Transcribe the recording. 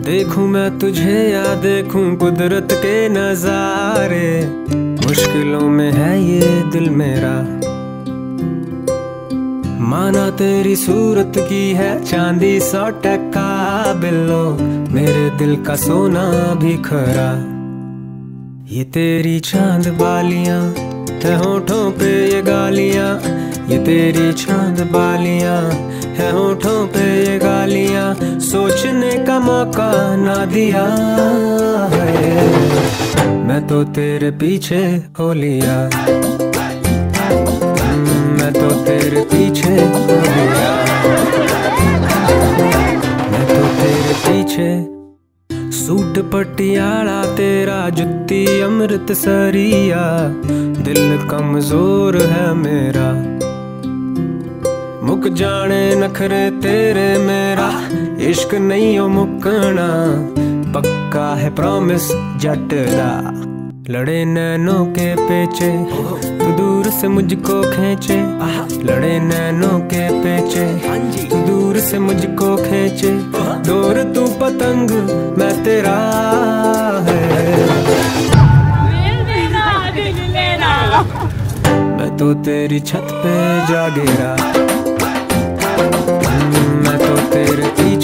देखूं मैं तुझे या देखूं कुदरत के नजारे, मुश्किलों में है ये दिल मेरा। माना तेरी सूरत की है चांदी 100% बिल्लो, मेरे दिल का सोना भी खरा। ये तेरी चांद बालियां है होठों पे ये गालियां, ये तेरी चांद बालियां है होठों पे ये गालियां, सोचने का मौका ना दिया है। मैं तो तेरे पीछे हो लिया, मैं तो तेरे पीछे हो लिया, मैं तो तेरे पीछे। सूट पटियाला तेरा जुत्ती अमृतसरिया, दिल कमजोर है मेरा। मुक जाने नखरे तेरे मेरा, इश्क नहीं हो मुकना, पक्का है प्रॉमिस जट दा। लड़े नैनों के पेचे तू दूर से मुझको खींचे, लड़े नैनों के पेचे तू दूर से मुझको खींचे। डोर तू पतंग मैं तेरा है, मैं तो तेरी छत पे जा गिरा, मैं तो तेरे